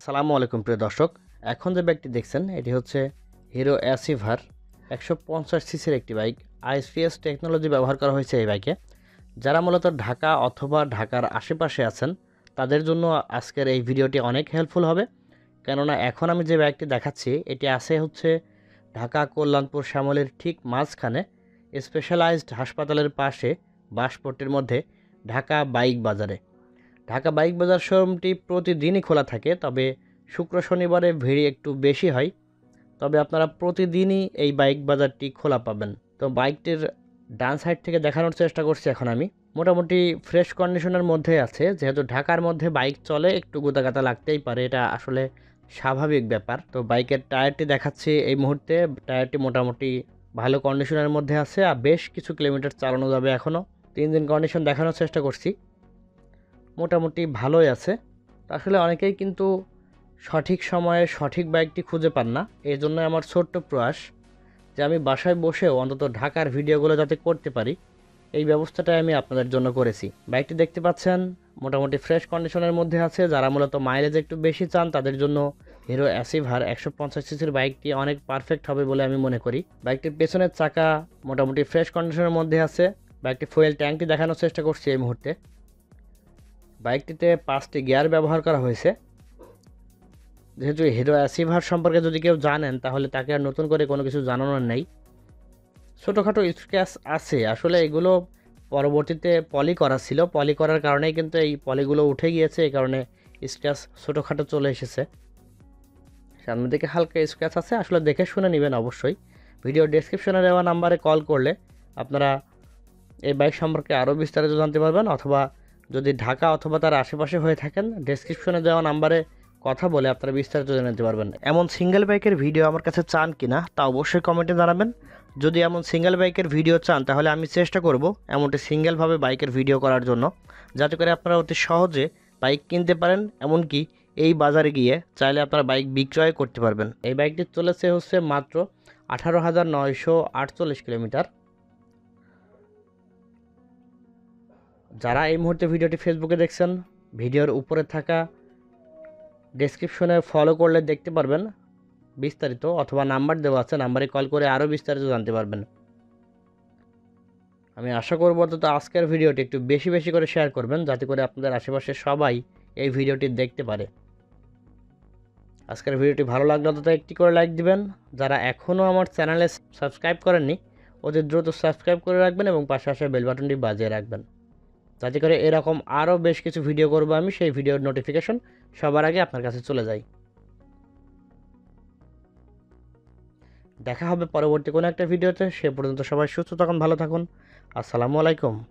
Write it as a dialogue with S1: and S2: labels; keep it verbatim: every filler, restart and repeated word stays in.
S1: আসসালামু আলাইকুম প্রিয় দর্শক। এখন যে বাইকটি দেখছেন এটি হচ্ছে হিরো অ্যাসিভার একশো পঞ্চাশ সিসির একটি বাইক। আইএসপিএস টেকনোলজি ব্যবহার করা হয়েছে এই বাইকে। যারা মূলত ঢাকা অথবা ঢাকার আশেপাশে আছেন তাদের জন্য আজকের এই ভিডিওটি অনেক হেল্পফুল হবে, কেননা এখন আমি যে বাইকটি দেখাচ্ছি এটি আছে হচ্ছে ঢাকা কল্যাণপুর শ্যামলের ঠিক মাঝখানে স্পেশালাইজড হাসপাতালের পাশে বাসপট্টির মধ্যে ঢাকা বাইক বাজারে। ঢাকা বাইক বাজার শোরুমটি প্রতিদিনই খোলা থাকে, তবে শুক্র শনিবারে ভিড় একটু বেশি হয়। তবে আপনারা প্রতিদিনই এই বাইক বাজারটি খোলা পাবেন। তো বাইকটির ডান সাইড থেকে দেখানোর চেষ্টা করছি এখন আমি। মোটামুটি ফ্রেশ কন্ডিশনের মধ্যে আছে, যেহেতু ঢাকার মধ্যে বাইক চলে একটু গোতাগাতা লাগতেই পারে, এটা আসলে স্বাভাবিক ব্যাপার। তো বাইকের টায়ারটি দেখাচ্ছি এই মুহূর্তে। টায়ারটি মোটামুটি ভালো কন্ডিশনের মধ্যে আছে, আর বেশ কিছু কিলোমিটার চালানো যাবে এখনও। ইঞ্জিন কন্ডিশন দেখানোর চেষ্টা করছি, মোটামুটি ভালোই আছে। আসলে অনেকেই কিন্তু সঠিক সময়ে সঠিক বাইকটি খুঁজে পান না, এই জন্য আমার ছোট্ট প্রয়াস যে আমি বাসায় বসেও অন্তত ঢাকার ভিডিওগুলো যাতে করতে পারি, এই ব্যবস্থাটাই আমি আপনাদের জন্য করেছি। বাইকটি দেখতে পাচ্ছেন মোটামুটি ফ্রেশ কন্ডিশনের মধ্যে আছে। যারা মূলত মাইলেজ একটু বেশি চান তাদের জন্য হিরো অ্যাসিভার একশো পঞ্চাশ সিসির বাইকটি অনেক পারফেক্ট হবে বলে আমি মনে করি। বাইকটির পেছনের চাকা মোটামুটি ফ্রেশ কন্ডিশনের মধ্যে আছে। বাইকটি ফুয়েল ট্যাঙ্কটি দেখানোর চেষ্টা করছি এই মুহূর্তে। বাইকটিতে পাঁচটি গিয়ার ব্যবহার করা হয়েছে। যেহেতু হিরো অ্যাসিভার সম্পর্কে যদি কেউ জানেন তাহলে তাকে আর নতুন করে কোনো কিছু জানানোর নেই। ছোটোখাটো স্ক্র্যাচ আছে, আসলে এগুলো পরবর্তীতে পলি করা ছিল, পলি করার কারণেই কিন্তু এই পলিগুলো উঠে গিয়েছে, এই কারণে স্ক্র্যাচ ছোটোখাটো চলে এসেছে। সামনের দিকে হালকা স্ক্র্যাচ আছে, আসলে দেখে শুনে নেবেন অবশ্যই। ভিডিও ডেসক্রিপশনে দেওয়া নাম্বারে কল করলে আপনারা এই বাইক সম্পর্কে আরও বিস্তারিত জানতে পারবেন, অথবা যদি ঢাকা অথবা তার আশেপাশে হয়ে থাকেন ডেসক্রিপশনে দেওয়া নাম্বারে কথা বলে আপনারা বিস্তারিত জেনে নিতে পারবেন। এমন সিঙ্গেল বাইকের ভিডিও আমার কাছে চান কিনা তা অবশ্যই কমেন্টে জানাবেন। যদি এমন সিঙ্গেল বাইকের ভিডিও চান তাহলে আমি চেষ্টা করব এমনটি সিঙ্গেলভাবে বাইকের ভিডিও করার জন্য, যাতে করে আপনারা অতি সহজে বাইক কিনতে পারেন, এমনকি এই বাজারে গিয়ে চাইলে আপনারা বাইক বিক্রয় করতে পারবেন। এই বাইকটি চলেছে হচ্ছে মাত্র আঠারো হাজার নয়শো আটচল্লিশ কিলোমিটার। যারা এই মুহূর্তে ভিডিওটি ফেসবুকে দেখছেন, ভিডিওর উপরে থাকা ডেসক্রিপশনে ফলো করলে দেখতে পারবেন বিস্তারিত, অথবা নাম্বার দেওয়া আছে, নাম্বারে কল করে আরও বিস্তারিত জানতে পারবেন। আমি আশা করব অন্তত আজকের ভিডিওটি একটু বেশি বেশি করে শেয়ার করবেন, যাতে করে আপনাদের আশেপাশে সবাই এই ভিডিওটি দেখতে পারে। আজকের ভিডিওটি ভালো লাগলে অন্তত একটি করে লাইক দিবেন। যারা এখনও আমার চ্যানেলে সাবস্ক্রাইব করেননি অতি দ্রুত সাবস্ক্রাইব করে রাখবেন এবং পাশে আসা বেল বাটনটি বাজিয়ে রাখবেন, যাতে করে এরকম আরও বেশ কিছু ভিডিও করব আমি, সেই ভিডিওর নোটিফিকেশন সবার আগে আপনার কাছে চলে যায়। দেখা হবে পরবর্তী কোনো একটা ভিডিওতে। সে পর্যন্ত সবাই সুস্থ থাকুন, ভালো থাকুন। আসসালামু আলাইকুম।